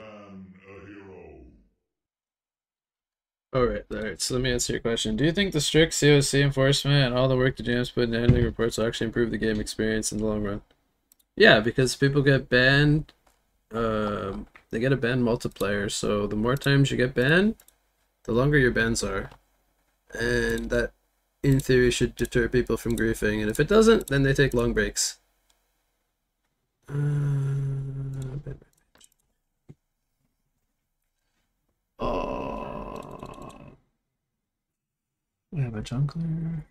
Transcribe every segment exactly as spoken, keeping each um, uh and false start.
Alright, alright, so let me answer your question. Do you think the strict C O C enforcement and all the work the G Ms put into handling reports will actually improve the game experience in the long run? Yeah, because people get banned, um, they get a ban multiplier, so the more times you get banned, the longer your bans are. And that, in theory, should deter people from griefing, and if it doesn't, then they take long breaks. Uh, oh, we have a jungler.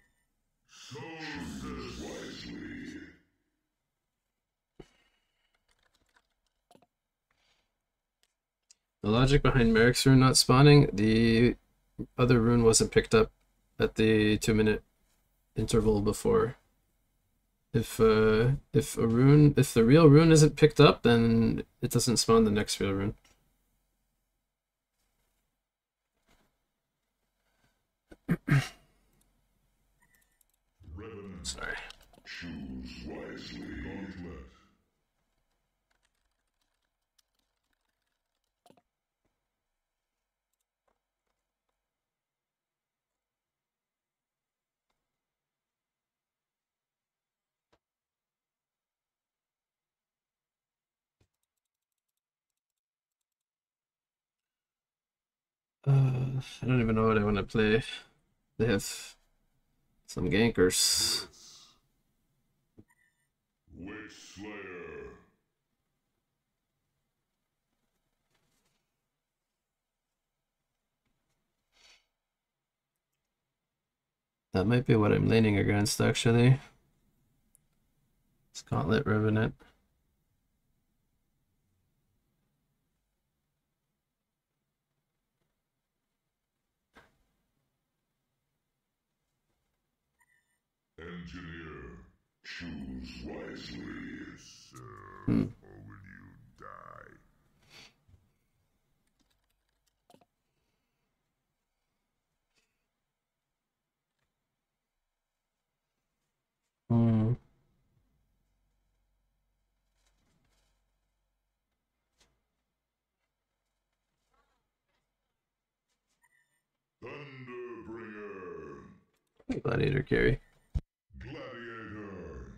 The logic behind Merrick's rune not spawning, the other rune wasn't picked up at the two minute interval before. If uh, if a rune, if the real rune isn't picked up, then it doesn't spawn the next real rune. Sorry. Choose wisely. Gauntlet. Uh, I don't even know what I want to play. They have some gankers. Witch Slayer. That might be what I'm leaning against, actually. It's Gauntlet Revenant. Engineer, choose wisely, sir, hmm. or will you die? Hmm. Thunderbringer. Gladiator carry. Gladiator.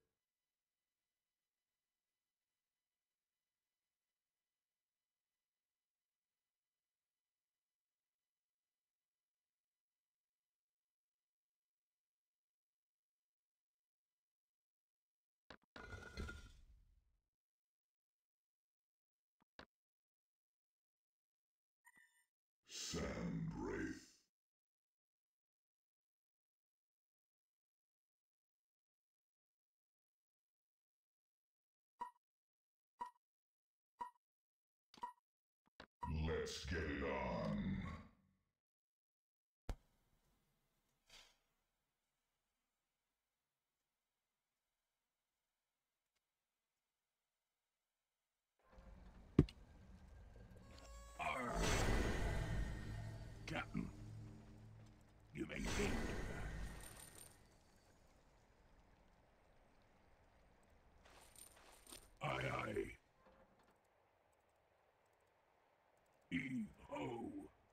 Sandwraith. Let's get it on. Arr. Captain, you may think that. Aye, aye. E-ho.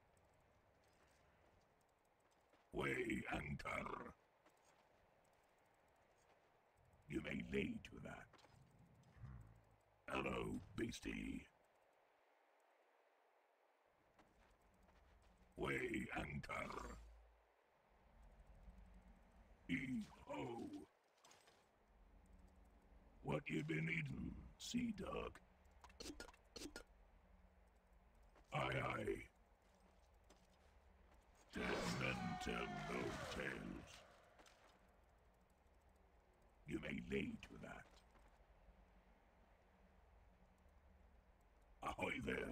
Way anchor. You may lay to that. Hello, beastie. Way anchor. E-ho. What you been eating, sea dog? Aye, aye. Dead men tell no tales. You may lay to that. Ahoy there.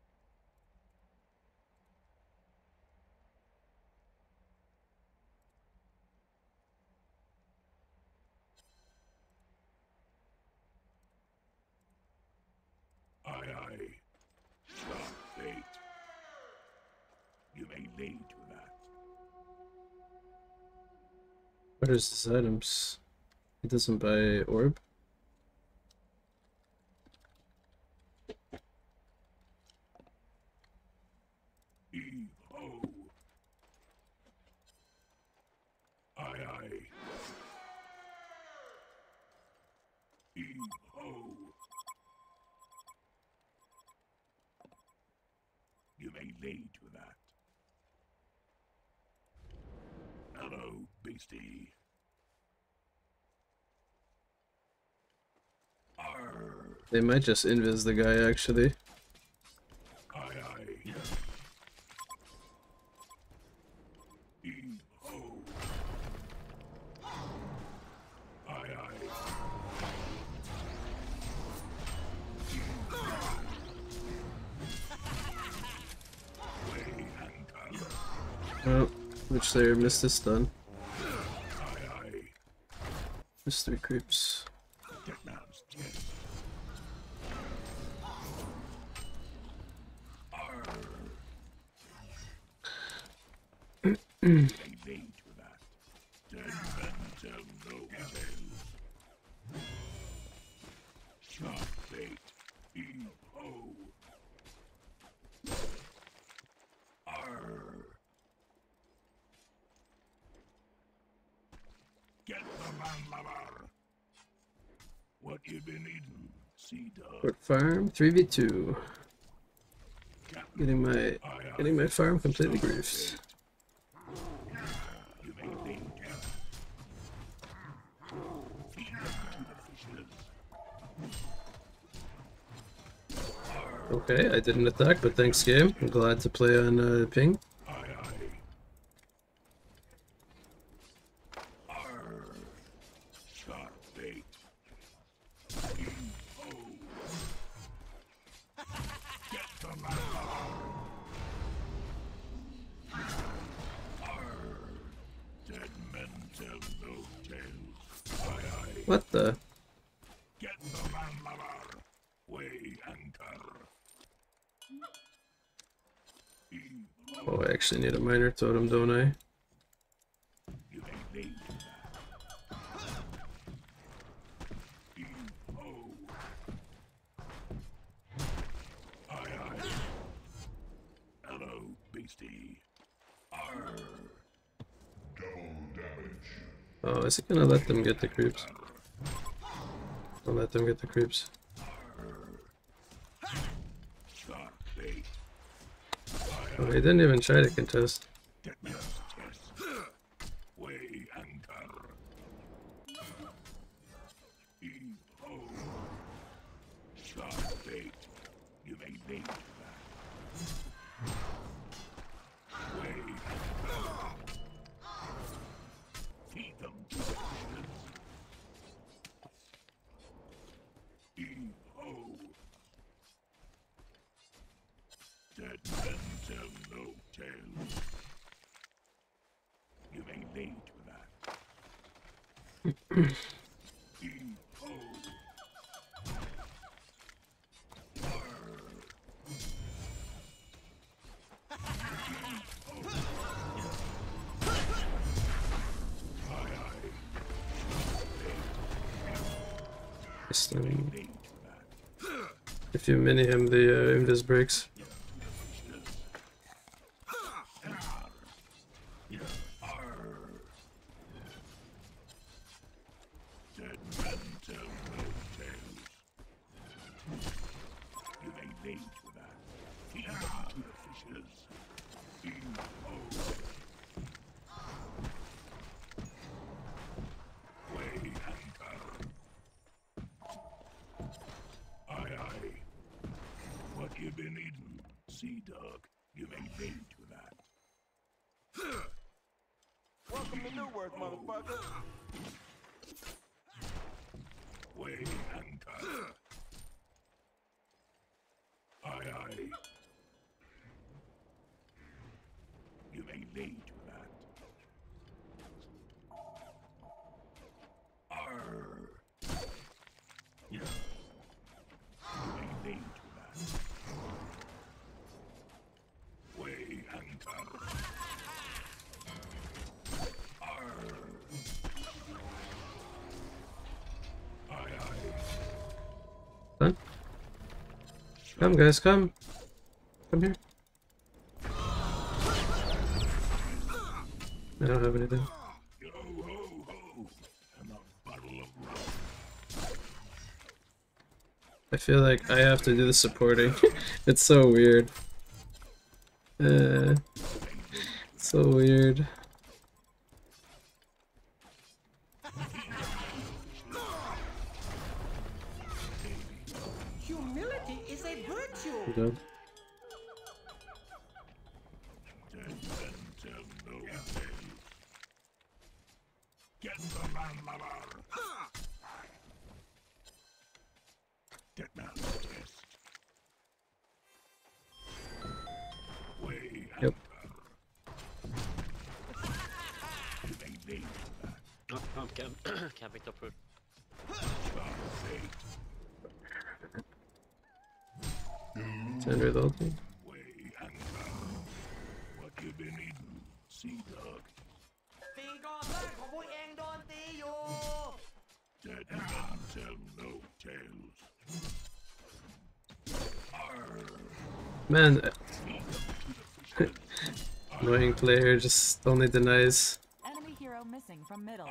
Aye, aye. Sharp bait. You may lay to that. What is his items? He doesn't buy orb? Ho. You may lay to that. Hello, beastie. Arr. They might just invis the guy actually. Aye aye. E-ho. Aye aye. Way anchor. Oh, which Slayer missed this stun. Aye aye. Missed three creeps. Get man's chest. Arr. They laid to that. Dead men tell no tales. Sharp bait. E-ho. Arr. Get the man lover. What you been eating, sea dog? Quick farm, three v two. Getting my getting my farm completely griefed. You may think. Feed them to the fishes. Okay, I didn't attack, but thanks game. I'm glad to play on uh, ping. Aye aye. Arr. Sharp bait. E-ho. Get the man. Arr. Dead men tell no tales. Aye aye. What the? Get the man lover. Way anchor. E-ho. Oh, I actually need a minor totem, don't I? You may lay to that. E-ho. Aye aye. Hello, beastie. Arr. Double damage. Oh, is it gonna let them get the creeps? I'll let them get the creeps. Sharp bait. Oh, he didn't even try to contest. Get man's chest. Way anchor. E-ho. Sharp bait. You may lay to that. Way anchor. Feed them to the fishes. E-ho. Dead men tell no tales. You may lay to that. E-ho. Arr. E-ho. Aye aye. Just, May um, lay to that. if you mini him, the uh, invis breaks. Arr. Dead men tell no tales. You may lay to that. Feed them to the fishes. E-ho. Way anchor. Aye aye. What you been eating, sea dog? You may lay to that. Welcome to Newark, motherfucker. Way anchor. Aye aye. You may lay to that. Arr. You may lay to that. Way anchor. Arr. Aye aye. Done? Come guys, come. Come here. I don't have anything. Yo ho ho. And a bottle of rum. I feel like I have to do the supporting. It's so weird. Uh, so weird. Humility is a virtue. You know? Get the man lover. Dead man's test. Way Yep. Oh, oh, camp, camping top road. It's under the ulti. Way and what you been eating, sea dog? สิ่งก่อสร้างของพวกเองโดนตีอยู่ Dead men tell no tales. Man, annoying player just only denies. Enemy hero missing from middle.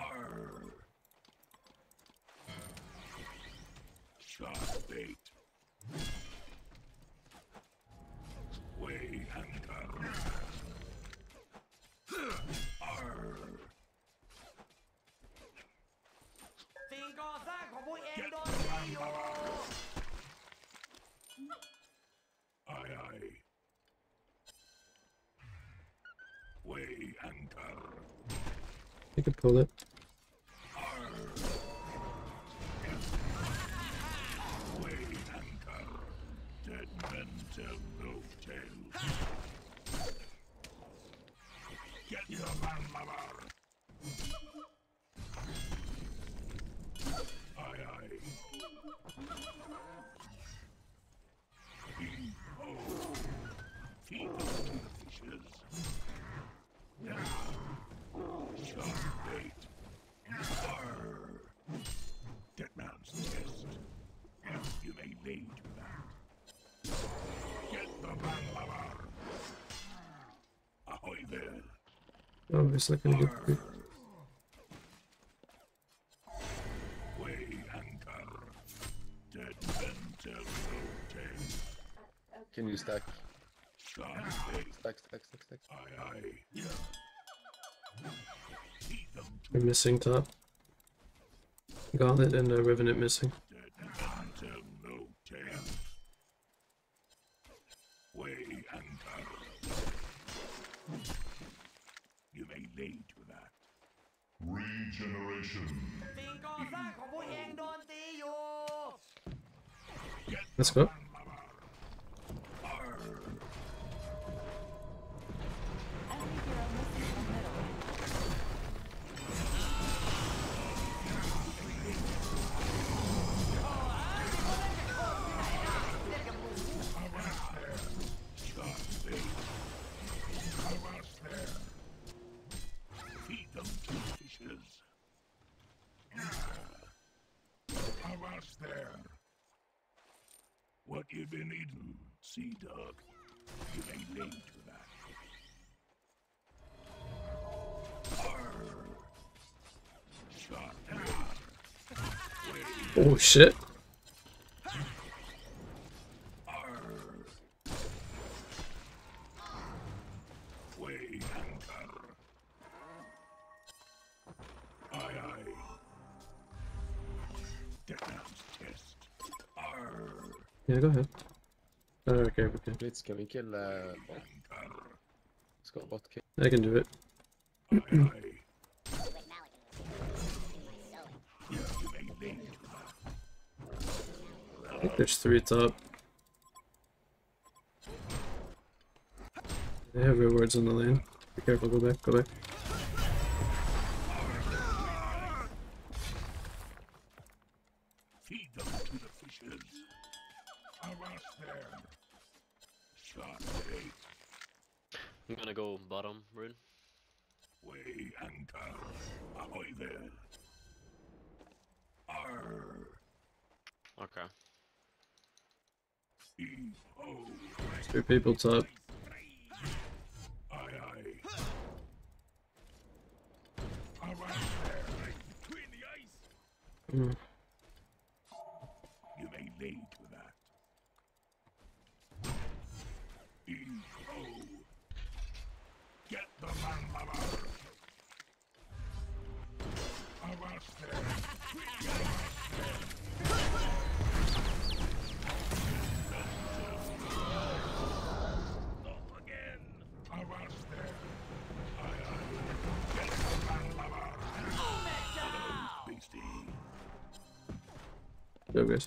Shark bait. Way anchor. Arr. สิ่งก่อสร้างของพวกเองโดนตีอยู่ Aye aye. Way anchor. You could pull it. Way anchor. Dead men tell no tales. Get your man lover. Aye aye. Heave ho. Feed them to the fishes. Shark bait. Arr. Dead man's test. You may lead to that. Get the man lover. Ahoy there. Oh, it's not gonna get through. Way anchor. Dead men tell no tales. Can you stack? Shark bait. Stack, stack, stack, stack. Aye aye. Yeah. Feed them to We're missing top. Gauntlet and a Revenant missing. dead men tell no tales. Way anchor. You may lead to that. Regeneration. สิ่งก่อสร้างของพวกเองโดนตีอยู่ Get Let's the go. man lover. Arr. Enemy hero missing from middle. Shark bait. Avast there. Feed them to the fishes. Avast there. What you been eating, sea dog? You may lead to that. Arr. Shark bait. Oh shit. Arr. Way anchor. Aye aye. Dead man's test. Arr. Yeah, go ahead. Oh, okay, okay. Blitz, can we kill uh, bot? Anchor. Let's go bot kill. I can do it. Aye aye. Yeah, you may lead to that. I think there's three top. They have rewards on the lane. Be careful, go back, go back. Feed them to the fishes. Avast there. Shark bait. I'm gonna go bottom, Rune. Way anchor. Ahoy there. Arr. Okay. Heave ho. Three people top. Aye aye. Avast there. Between the ice. Mm. You may lead to Go, guys.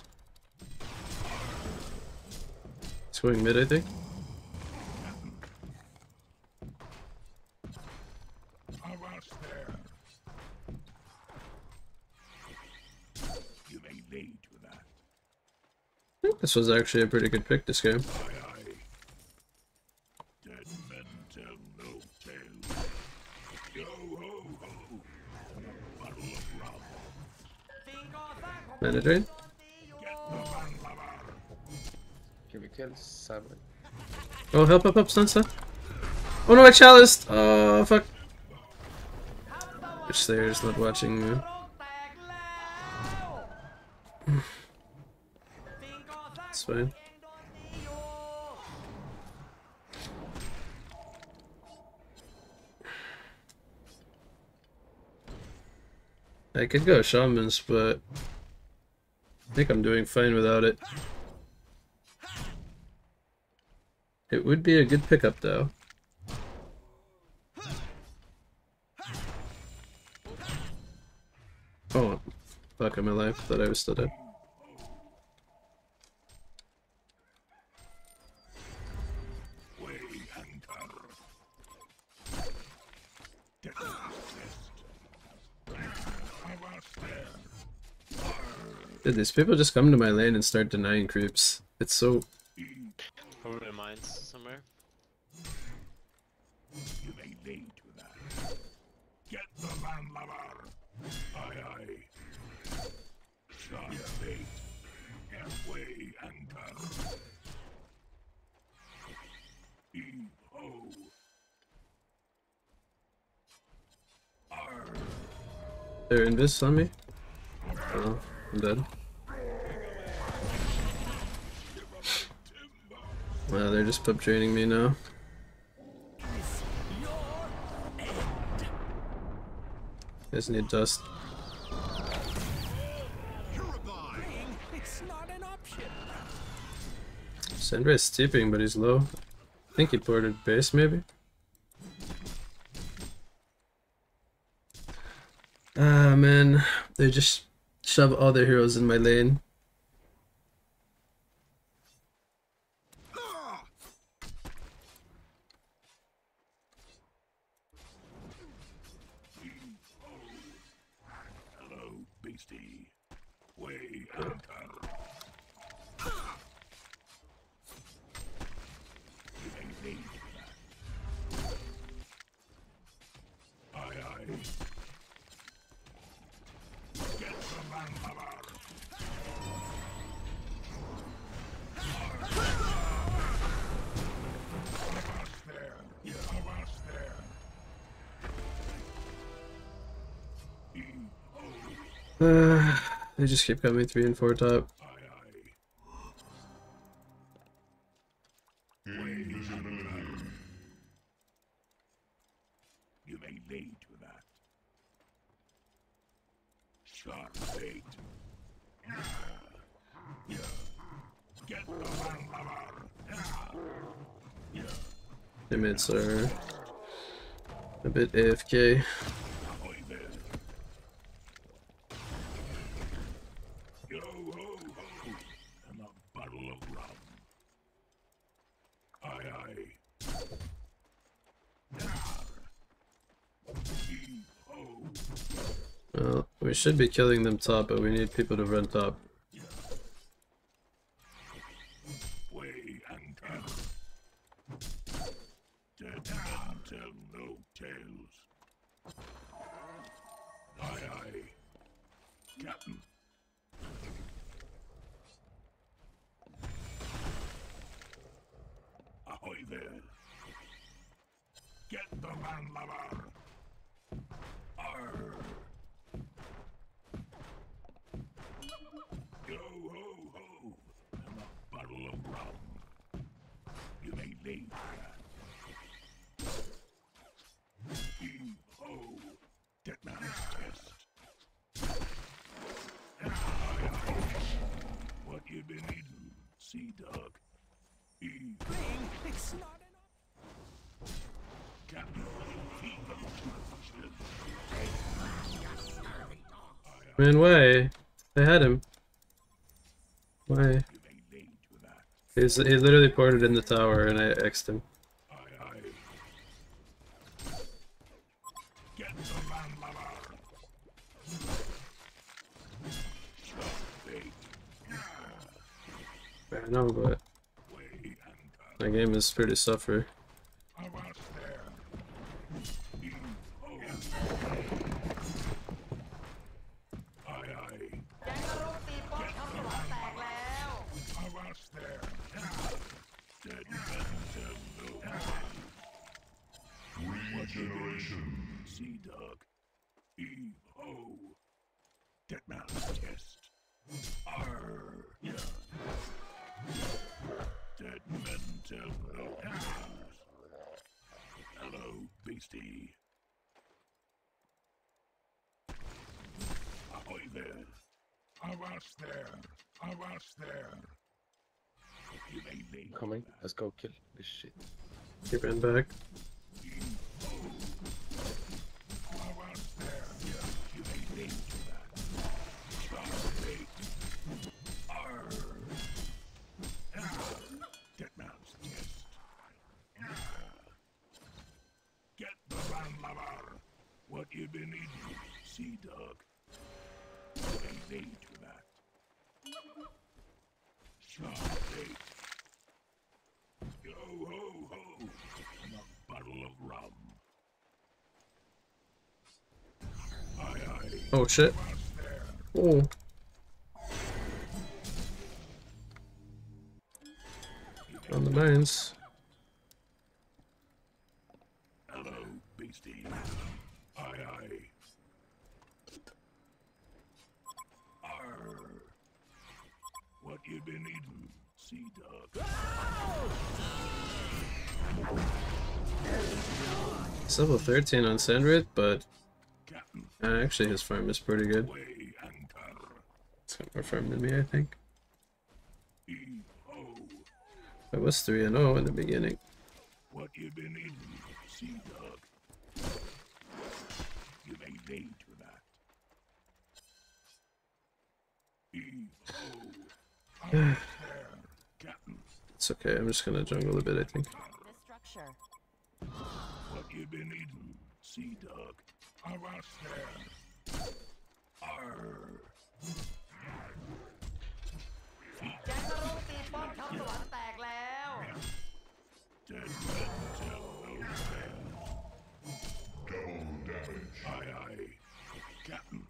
It's going mid, I think. Avast there. You may lead with that. I think this was actually a pretty good pick this game. Aye, aye. Dead men tell no tales. Yo ho ho. Bottle of rum. Mana drain? Get the man lover. Can we kill Simon? Oh, help, help, help, stun, stun. Oh no, I chaliced! Oh, fuck. Which Slayer's not watching me. It's fine. I could go Shamans, but I think I'm doing fine without it. It would be a good pickup though. Oh, fuck, I'm alive. Thought I was still dead. Way anchor. Get the Avast there. Dude, these people just come to my lane and start denying creeps. It's so... Probably mines somewhere. You may lead with that. Get the man lover. Aye aye. Sharp bait. Halfway anchor. Heave ho. Arr. They're invis on me? Oh, I'm dead. Wow, they're just pub training me now. Guys need dust. It's not an option. Sandra is steeping, but he's low. I think he ported base, maybe? Ah, man. They just shove all their heroes in my lane. Hello, beastie. Way anchor. You may lead with that. Aye aye. Get the man lover. Avast there. Yeah, avast there. Heave ho. Uh, they just keep coming three and four top. Aye aye. Way anchor. You may lead with that. Sharp bait. Yeah. Get the man lover. Yeah. Teammates are a bit A F K. Ahoy there. Yo ho ho. And a bottle of rum. Aye aye. Heave ho. Well, we should be killing them top, but we need people to run top. Way anchor. Dead men tell no tales. Aye aye. Captain. Ahoy there. Get the man lover. Arr. Yo ho ho. And a bottle of rum. You may leave that. Heave ho. Dead man's test. Aye, aye. What you been eating, sea dog? Heave. It's not an Captain. Feed them to the fish. Ran away. They had him. Why? You may lead with that. He's, he literally ported in the tower and I X'd him. Aye, aye. Get the landlubber. Stop big. I know, but Way anchor. my game is pretty suffer. Avast there. E O. Aye, aye. แก๊งนรกตีป้อมทำสว่างแตกแล้ว Avast there. Dead men tell no regeneration. Sea dog. E O. Dead man's chest. Arr. Yeah. Dead men tell no tales. Hello, beastie. Ahoy there. Avast there. Avast there. You may leave. Coming. Let's go kill this shit. Keep in back. Avast there. Yeah, you may leave to that. Stop bait. Arr. Ah. Dead man's chest. Get the landlubber. What you been eating, sea dog? You may leave to that. Stop bait. Yo ho ho. And a bottle of rum. Aye aye. Oh shit. Avast there. Oh. On the mines. Hello, beastie. Aye aye. Arr. What you been eating, sea dog? He's level thirteen on Sandwith, but Captain, uh, actually his farm is pretty good. way anchor. It's got more farm than me, I think. E O. I was three and oh in the beginning. What you been eating, sea dog? You may lead to that. E O. There, Captain. It's okay, I'm just gonna jungle a bit, I think. This structure. What you been eating, sea dog? Avast there. Arr. แก๊งนรกตีป้อมทำสว่างแตกแล้ว Dead men tell no tales. Double damage. Aye aye. Captain.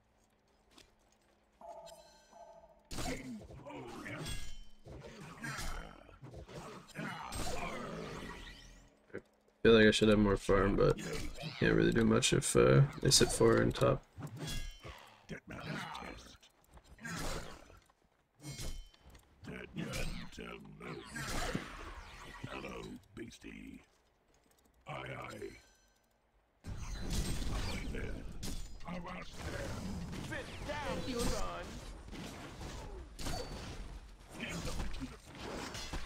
I feel like I should have more farm, but can't really do much if uh, they sit four in top. Dead man's chest. Dead men tell no tales. Hello, beastie. Aye aye. Ahoy there. Avast there. Sit down, you run. Hand them to the floor.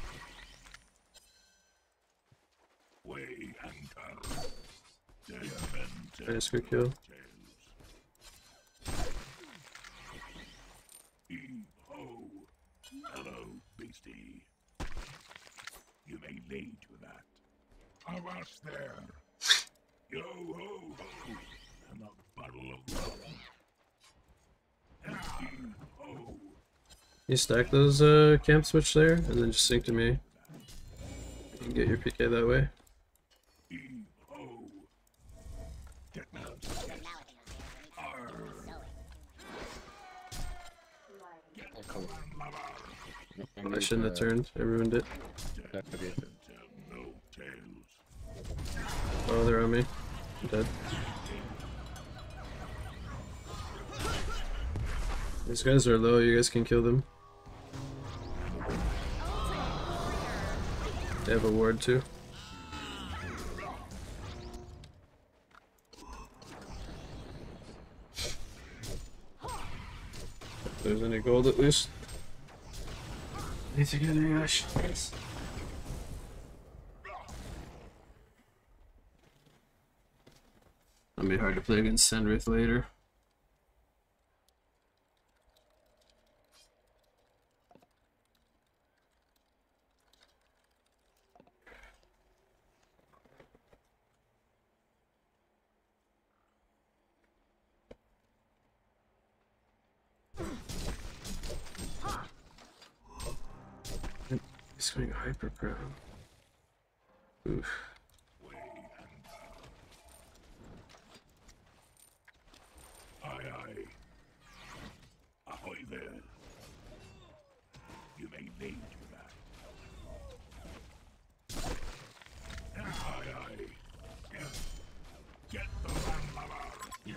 Way anchor. Dead men tell Nice, good no kill. tales. E ho. Hello, beastie. You may lead to that. Avast there. Yo ho ho. And a bottle of rum. E ho. You stack those uh, camp switch there, and then just sync to me. You can get your P K that way. E ho. Dead man's chest. Arr. I'm coming. Mother. I shouldn't have turned. Everyone did. Gladiator. Tell no tales. Oh, they're on me. I'm dead. These guys are low. You guys can kill them. They have a ward too. If there's any gold at least. Need to get a rush. Yes. It'll be hard to play against Senrith later. He's going hyper prone. Oof. Aye, aye. Ahoy there. You may lead to that. Aye, aye. Get the landlubber.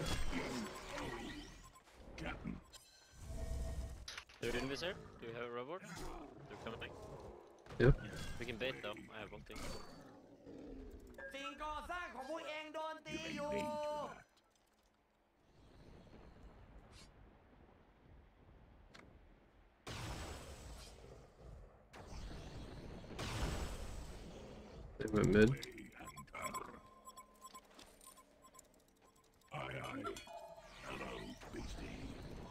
Captain. They're in this here. Do you have a robot? They're coming. Yep. We can bait though. I have one thing. สิ่งก่อสร้างของพวกเองโดนตี You อยู่ may lead to that. They went mid. Way anchor. Aye, aye. Hello, beastie.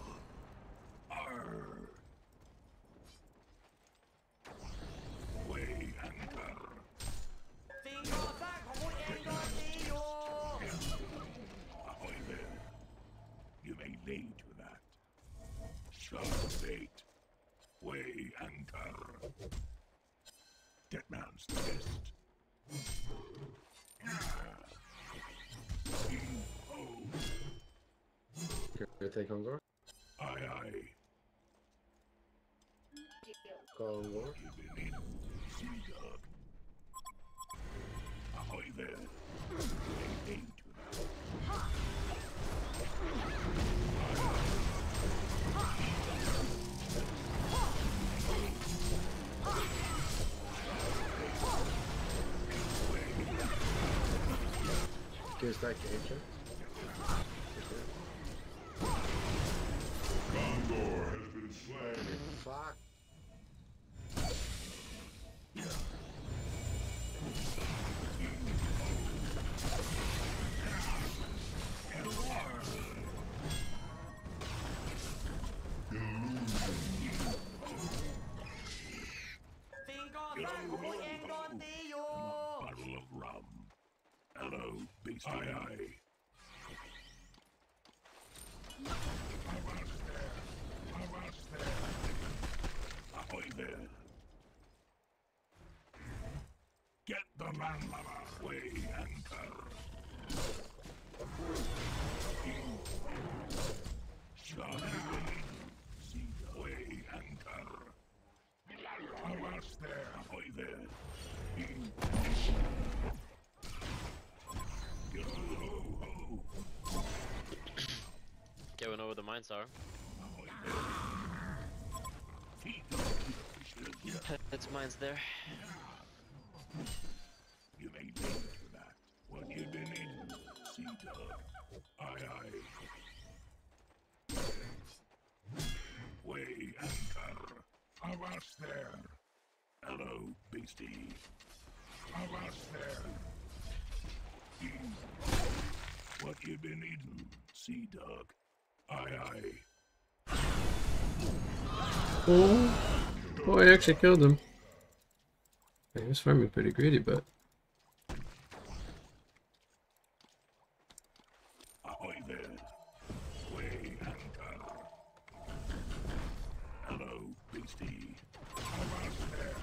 Arr. Way anchor. สิ่งก่อสร้างของพวกเองโดนตีอยู่ Ahoy there. You may lay to that. Sharp bait. Way anchor. Dead man's test. Oh, Can we take on guard? aye, aye. Go on guard. You been in, sea dog. Ahoy there. Lay lay to that. Can you stack the ancient? Gondor has been slain. Fuck! Bottle of rum. Hello, beastie. Aye, aye. Avast there. Avast there. Ahoy there. Get the landlubber. Way anchor. Sharky see the way anchor. Avast there. Ahoy there. Yo ho ho. Okay, we know where the mines are. Ahoy there. Feed the fishes. It's mines there. You may lay to that. What you been in, sea dog. Aye, aye. Way anchor. Avast there. Hello, beastie. Avast there. What you been eating, sea dog? Aye, aye. Oh, oh, I actually killed him. He was farming pretty greedy, but Ahoy there. Way anchor. Hello, beastie. Avast there.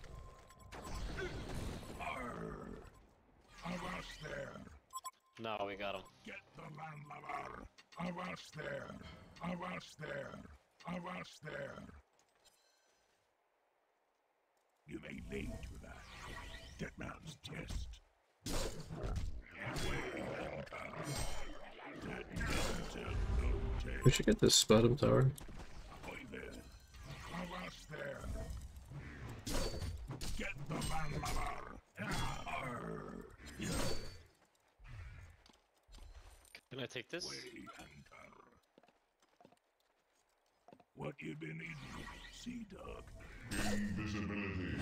Arr. Avast there. No, we got him. Get the landlubber. Avast there. Avast there. Avast there. You may lay to that. Dead man's chest. Way anchor. Dead man tell no tale. we should get this bottom tower. Ahoy there. Avast there. Get the landlubber. Arr. Can I take this? Way anchor. What you been eating, sea dog? Invisibility.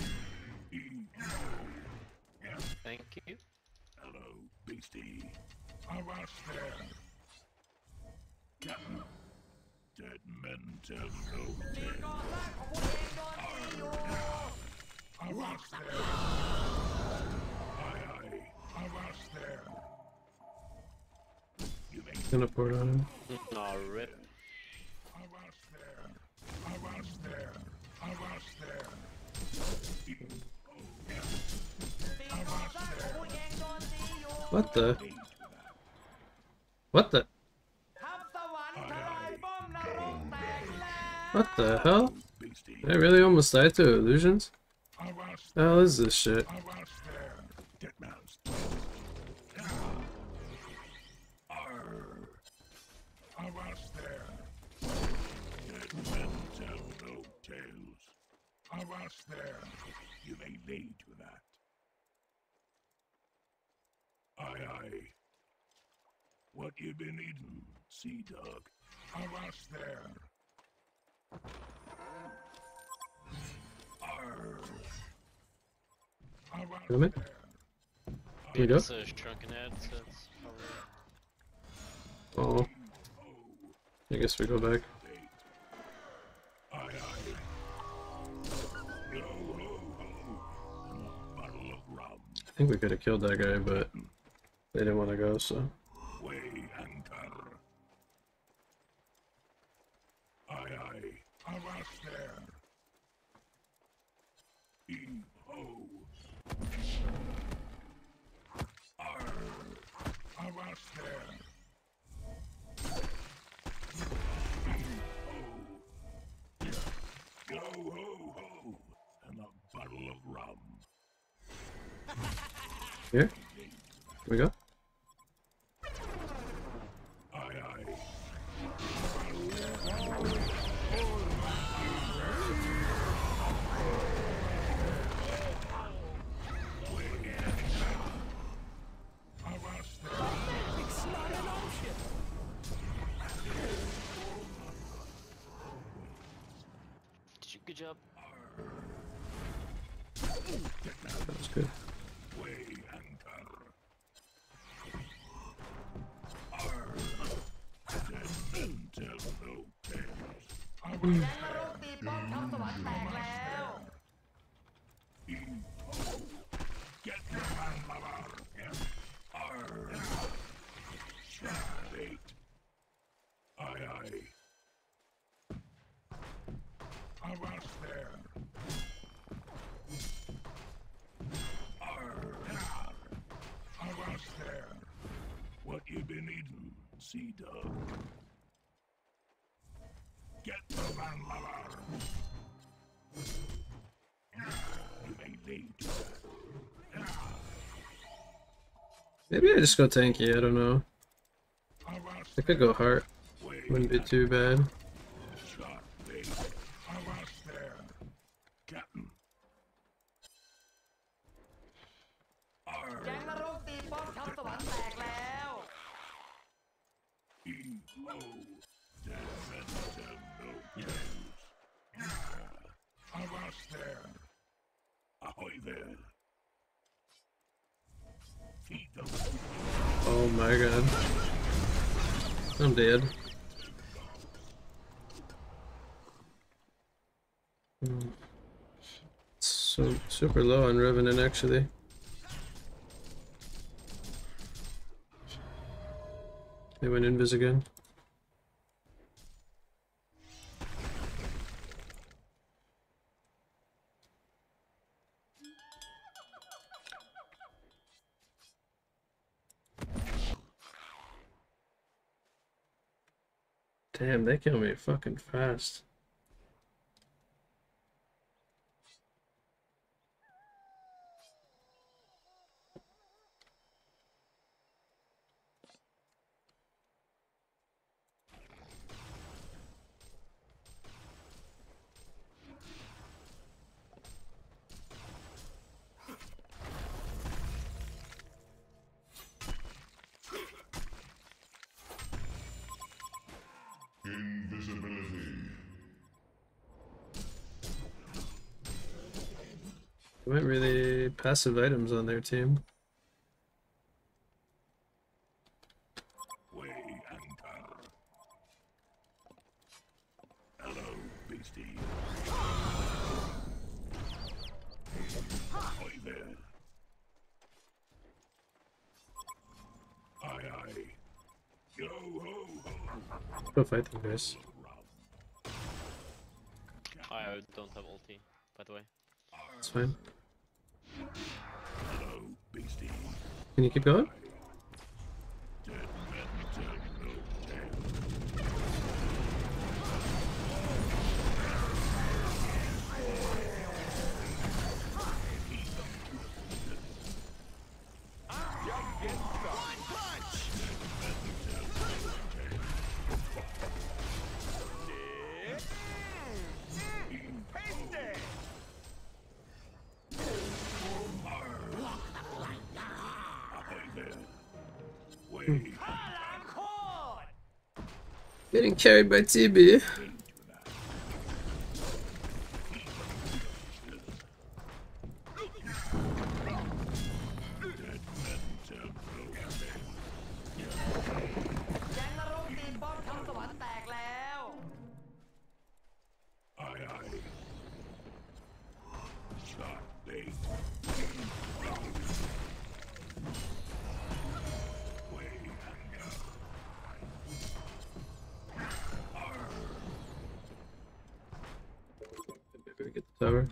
Thank you. Hello, beastie. Avast there. Captain. Dead men tell no สิ่ง tale. ก่อสร้างของพวกเองโดนตีอยู่ Avast there. Aye, aye. Avast there. You may Gonna port on him. No, rip. Avast there. What the? What the? ทัพสวรรค์ทลายป้อมนรกแตกแล้ว What the hell? Did I really almost die to illusions? Avast, The hell is this shit? avast there. Get moused. Arr. Avast there. Dead men tell no tales. Avast there. You may lay to that. Aye, aye. What you been eating, sea dog? Avast there. Arr. Avast Come in. there. Here we go. It's a shrunken head, so it's probably... Oh. I guess we go back. Aye, aye. Yo ho ho. And a bottle of rum. I think we could have killed that guy, but they didn't want to go, so. Weigh anchor. Aye, aye. Avast there. Heave ho. Arr. Avast there. Heave ho. Yo ho ho. And a bottle of rum. Here? Here we go. Aye, aye. Avast there. Did you, good job. That was good. Weigh anchor. Arr. Dead men tell no tales. Avast แก๊งนรกตีป้อมทัพสวรรค์แตกแล้ว Heave ho. Get your man, lover. Arr. Sharp bait. Aye, aye. Avast there. Arr. Avast there. What you been eating, sea dog? Get the man, lover. You may lay to that. Maybe I just go tanky, I don't know. Avast I could go heart. way. Wouldn't be too bad. Sharp bait. Avast there. Captain. แก๊ง Arr. นรกตีป้อมทัพสวรรค์แตกแล้ว Heave ho. Dead men tell no tales. Avast there. Ahoy there. Feed them. Oh my god. I'm dead. Hmm. So super low on Revenant actually. They went invis again. Damn, they kill me fucking fast. Invisibility. They went really passive items on their team. Weigh anchor. Hello, beastie. Ahoy there. Aye, aye. Yo ho ho. Go fight them, guys. I don't have ulti, by the way. It's fine. Hello, beastie. Can you keep going? Way ข้าล้างโคตร Getting carried by T B. into that. Dead men tell no tale. แจงนรกตีป้อมทำสวรรค์แตกแล้ว Aye, aye. Shot bait. Way anger. Maybe we get the tower.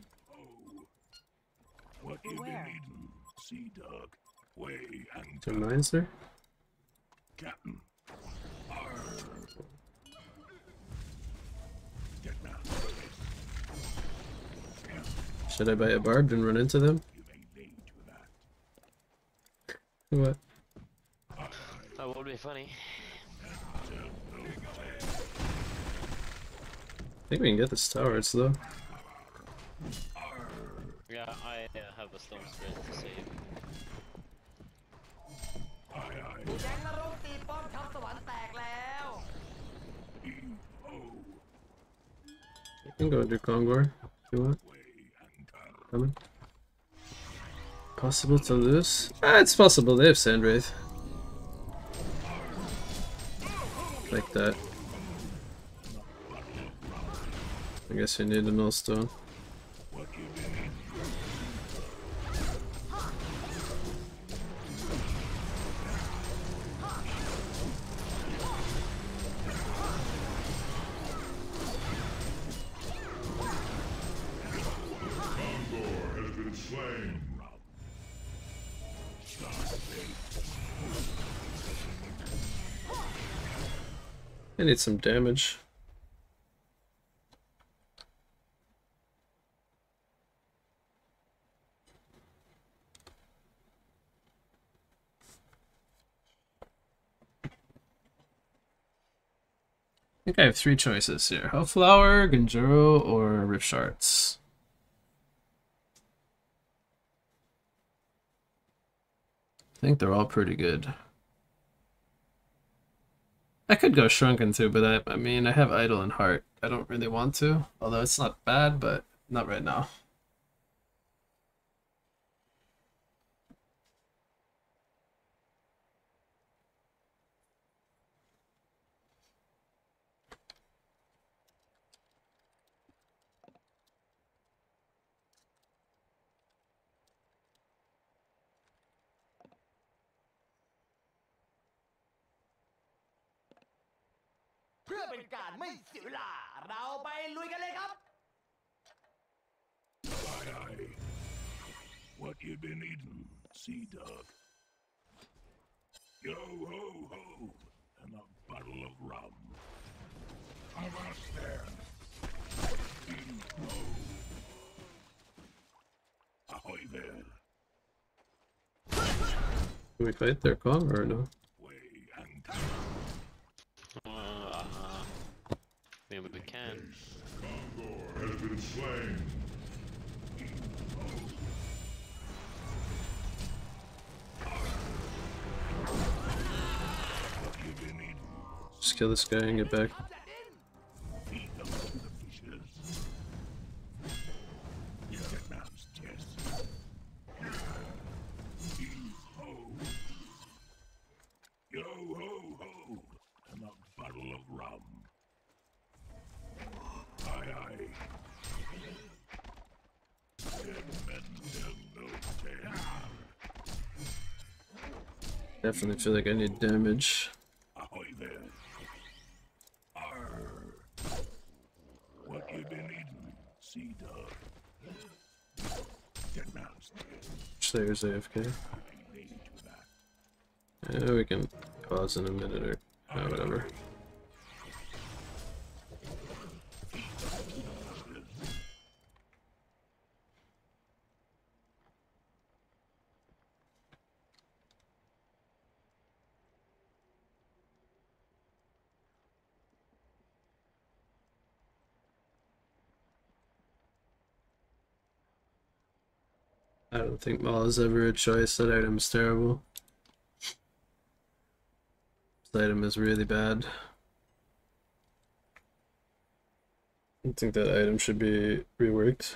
What you been Where? eating? Sea dog. Way Two anger. mines there. Captain. Arr. Get now. Should I buy a barbed and run into them? You may lead to that. What? That would be funny. Tell no tale. I think we can get this tower. It's low. Yeah, I uh, have a stone straight to save. Aye, aye. แจงนรกตีป้อมทำสวรรค์แตกแล้ว Oh. I can go under Kongor if you want. Way anger. Coming. Possible to lose? Ah, it's possible. They have Sandwraith. Like that. I guess we need a Nullstone. What you been eating? I need some damage. I think I have three choices here. Hellflower, Ganjuro, or Rift Shards. I think they're all pretty good. I could go Shrunken too, but I, I mean, I have Idle and Heart. I don't really want to, although it's not bad, but not right now. เพื่อเป็นการไม่เสียเวลา เราไปลุยกันเลยครับ Aye, aye. What you been eating, sea dog? Yo ho ho, and a bottle of rum. Avast there. Ho. Ahoy there. Can we fight their Kong or no? Way and Uh, uh, maybe we can. has been slain. What you been eating? Just kill this guy and get back. Feed them to the fishes. Vietnam's chest. Ho. Yo ho ho, and a bottle of rum. Aye aye. Dead men tell no tale. Definitely feel like I need damage. Ahoy there. Arr. What you been eating, sea dog? Vietnam's chest. Slayer's A F K. I lead to that. Yeah, we can pause in a minute or uh, whatever. I don't think Maul is ever a choice. That item's terrible. This item is really bad. I think that item should be reworked.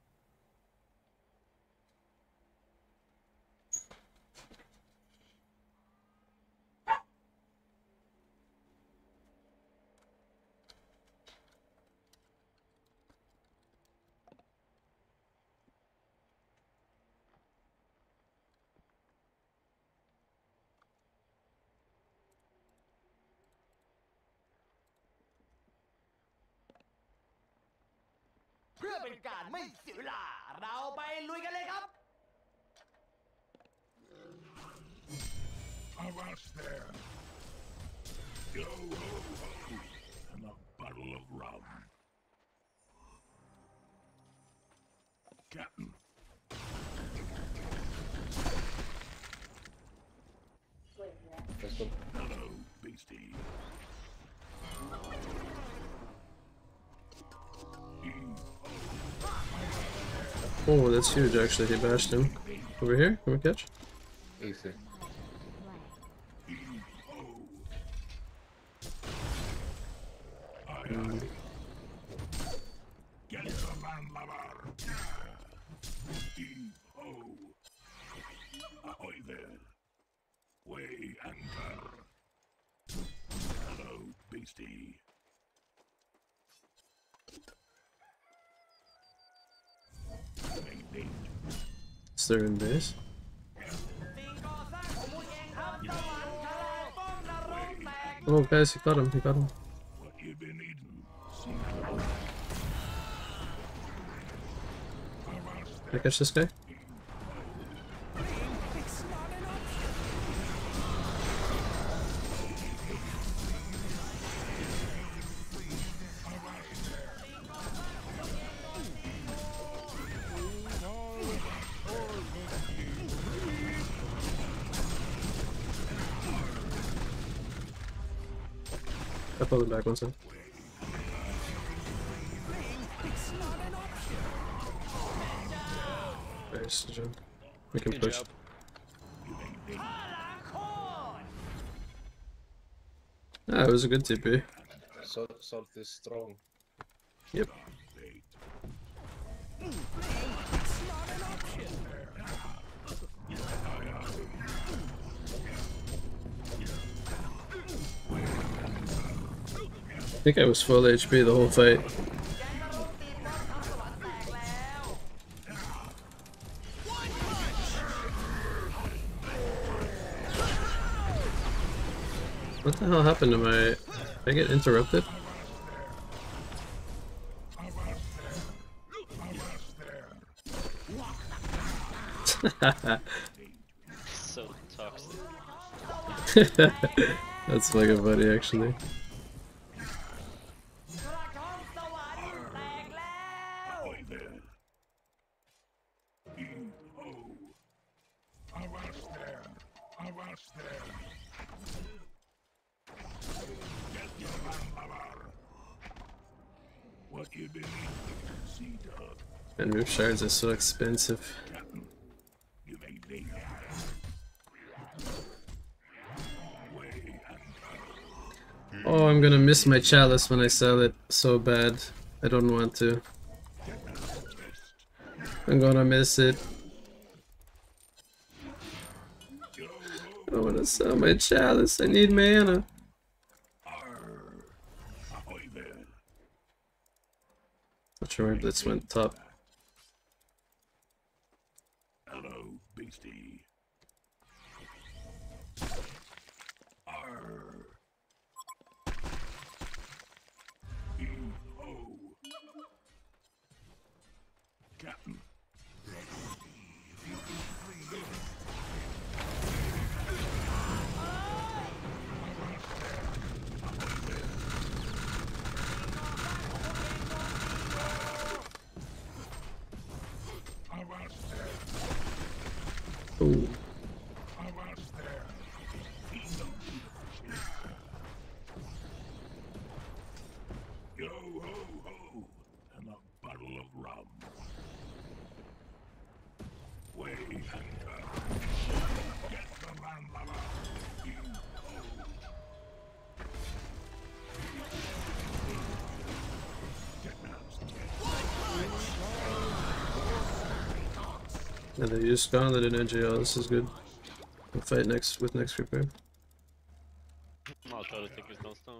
เพื่อเป็นการไม่เสียเวลาเราไปลุยกันเลยครับ Avast there. Yo ho ho, and a bottle of rum. Captain. Let's go. Hello, beastie. Oh, that's huge actually, he bashed him. Over here, can we catch? Easy. Mm. Get the landlubber. E-ho. Ahoy there. Weigh anchor. Hello, beastie. Maintain. Is there in base? สิ่งก่อสร้างของพวกเองครับตะวันทลายป้อมนรกแตก Oh guys, he got him, he got him. What you been eating? See Can I catch this guy? I pulled him back one second. Nice job. We can Good push. job. พลังโคตร Ah, it was a good T P. Salt, salt is strong. Yep. I think I was full H P the whole fight. แกงนรกตีป้อมทัพสวรรค์แตกแล้ว What the hell happened to my... Did I get interrupted? So toxic. That's fucking funny actually. กระท้อมสวรรค์แตกแล้ว Ahoy there. E-ho. Avast there. Avast there. Get your landlubber. What you been eating? Sea dog. And roof shards are so expensive. Captain. You may leave. Weigh anchor. Oh, I'm gonna miss my chalice when I sell it so bad. I don't want to. I'm gonna miss it. I don't wanna sell my chalice. I need mana. Ahoy there. Not sure where Blitz went top. Hello, beastie. Arr. E-ho. Captain. Avast there. Ooh. Avast there. Yo ho ho, and a bottle of rum. Weigh anchor. Get the landlubber. E-ho. And then you just gauntlet an N G L. This is good. We'll fight next with next prepare. I'll try to take his down stone.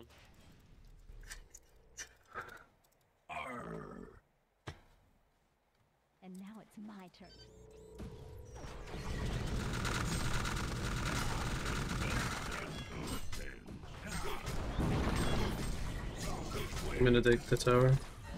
And now it's my turn. I'm gonna take the tower.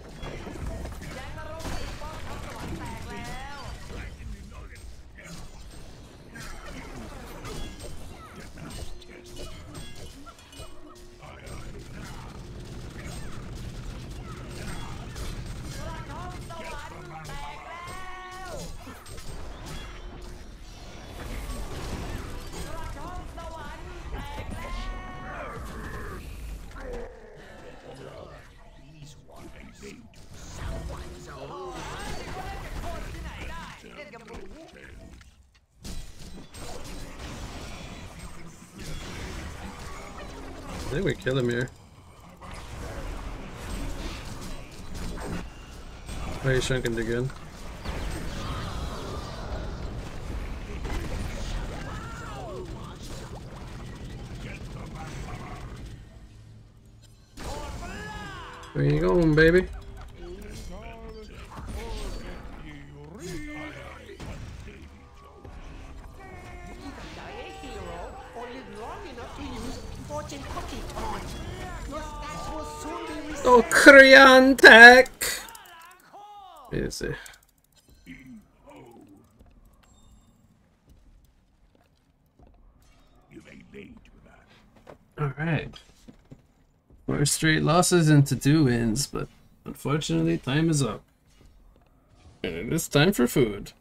I think we kill him here. Oh, he's shrunken again. Where you going, baby? Oh, Korean tech! Easy. Alright. Four straight losses into two wins, but unfortunately time is up. And it is time for food.